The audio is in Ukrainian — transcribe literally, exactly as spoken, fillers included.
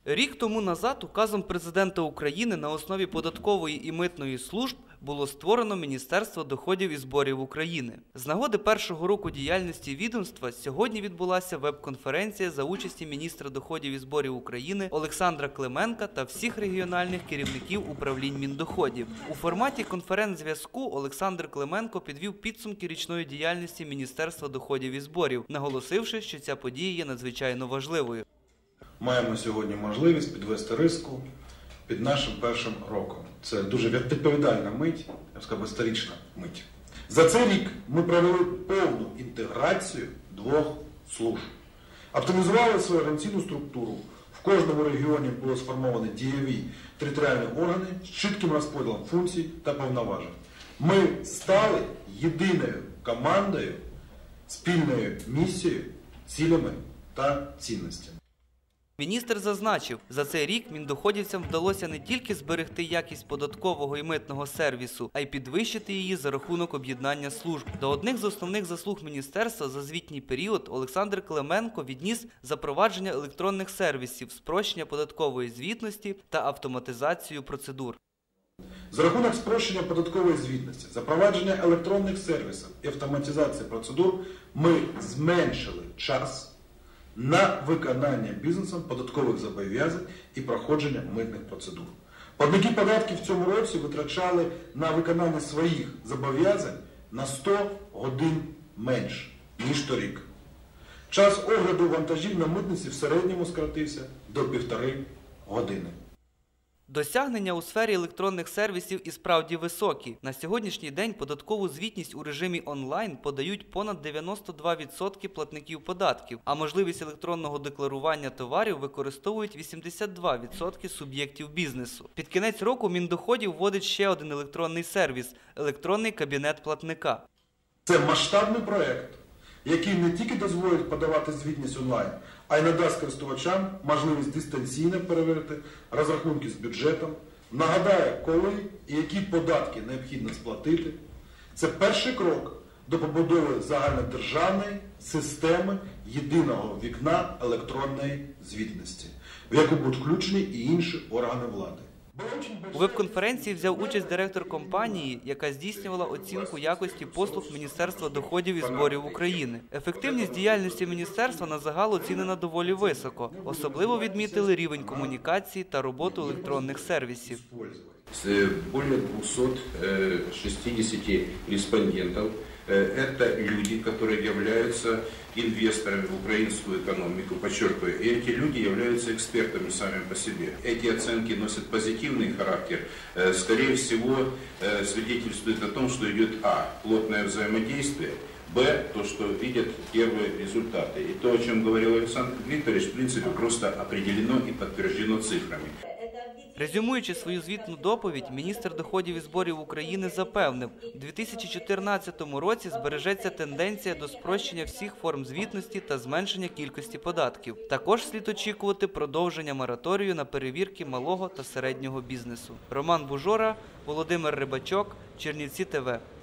Рік тому назад указом Президента України на основі податкової і митної служб було створено Міністерство доходів і зборів України. З нагоди першого року діяльності відомства сьогодні відбулася веб-конференція за участі міністра доходів і зборів України Олександра Клименка та всіх регіональних керівників управлінь Міндоходів. У форматі конференц-зв'язку Олександр Клименко підвів підсумки річної діяльності Міністерства доходів і зборів, наголосивши, що ця подія є надзвичайно важливою. Маємо сьогодні можливість підвести риску під нашим першим роком. Це дуже відповідальна мить, я б сказав, історична мить. За цей рік ми провели повну інтеграцію двох служб. Оптимізували свою організаційну структуру. В кожному регіоні було сформовані дієві територіальні органи з чітким розподілом функцій та повноважень. Ми стали єдиною командою, спільною місією, цілями та цінностями. Міністр зазначив, за цей рік міндоходівцям вдалося не тільки зберегти якість податкового і митного сервісу, а й підвищити її за рахунок об'єднання служб. До одних з основних заслуг міністерства за звітній період Олександр Клименко відніс запровадження електронних сервісів, спрощення податкової звітності та автоматизацію процедур. За рахунок спрощення податкової звітності, запровадження електронних сервісів і автоматизації процедур ми зменшили час на виконання бізнесом податкових зобов'язань і проходження митних процедур. Платники податків в цьому році витрачали на виконання своїх зобов'язань на сто годин менше, ніж торік. Час огляду вантажів на митниці в середньому скоротився до півтори години. Досягнення у сфері електронних сервісів і справді високі. На сьогоднішній день податкову звітність у режимі онлайн подають понад дев'яносто два відсотки платників податків, а можливість електронного декларування товарів використовують вісімдесят два відсотки суб'єктів бізнесу. Під кінець року Міндоходів вводить ще один електронний сервіс – електронний кабінет платника. Це масштабний проєкт, який не тільки дозволить подавати звітність онлайн, а й надасть користувачам можливість дистанційно перевірити розрахунки з бюджетом, нагадає, коли і які податки необхідно сплатити. Це перший крок до побудови загальнодержавної системи єдиного вікна електронної звітності, в яку будуть включені і інші органи влади. У веб-конференції взяв участь директор компанії, яка здійснювала оцінку якості послуг Міністерства доходів і зборів України. Ефективність діяльності міністерства на загал оцінена доволі високо. Особливо відмітили рівень комунікації та роботу електронних сервісів. С более двухсот шестидесяти респондентов. Это люди, которые являются инвесторами в украинскую экономику, подчеркиваю, и эти люди являются экспертами сами по себе. Эти оценки носят позитивный характер, скорее всего, свидетельствует о том, что идет а. плотное взаимодействие, б. то, что видят первые результаты. И то, о чем говорил Александр Викторович, в принципе, просто определено и подтверждено цифрами. Резюмуючи свою звітну доповідь, міністр доходів і зборів України запевнив, у дві тисячі чотирнадцятому році збережеться тенденція до спрощення всіх форм звітності та зменшення кількості податків. Також слід очікувати продовження мораторію на перевірки малого та середнього бізнесу. Роман Бужора, Володимир Рибачок, Чернівці ТВ.